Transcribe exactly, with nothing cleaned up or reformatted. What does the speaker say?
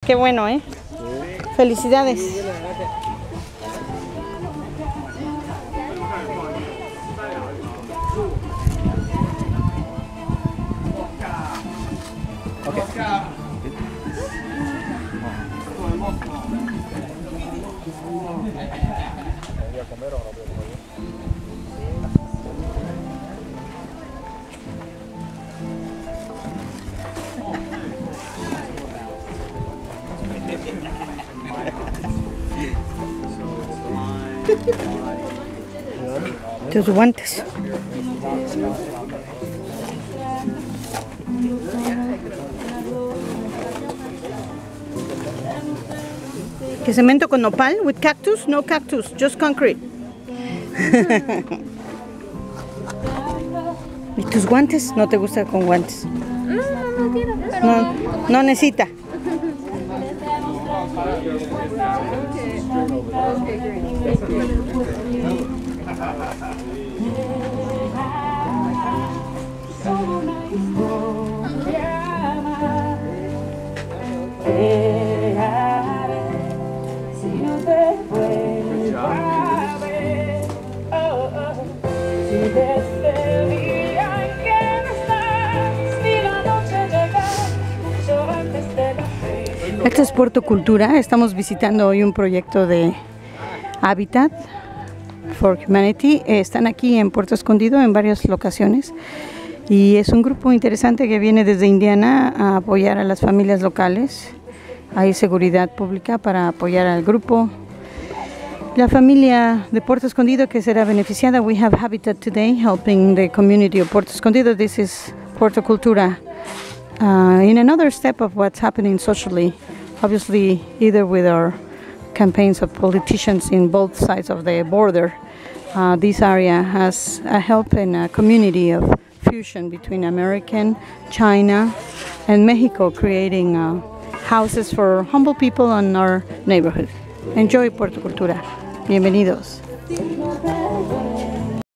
Qué bueno, ¿eh? Felicidades. Tus guantes. ¿Qué cemento con nopal? With cactus? No cactus, just concrete. ¿Y tus guantes? ¿No te gusta con guantes? No, no, no quiero, pero... No, no necesita. Esto es Puerto Cultura. Estamos visitando hoy un proyecto de Habitat for Humanity. Están aquí en Puerto Escondido en varias locaciones y es un grupo interesante que viene desde Indiana a apoyar a las familias locales. Hay seguridad pública para apoyar al grupo. La familia de Puerto Escondido que será beneficiada. We have Habitat today helping the community of Puerto Escondido. This is Puerto Cultura. Uh, in another step of what's happening socially, obviously either with our campaigns of politicians in both sides of the border, uh, this area has a help in a community of fusion between American, China, and Mexico, creating uh, houses for humble people in our neighborhood. Enjoy Puerto Cultura. Bienvenidos.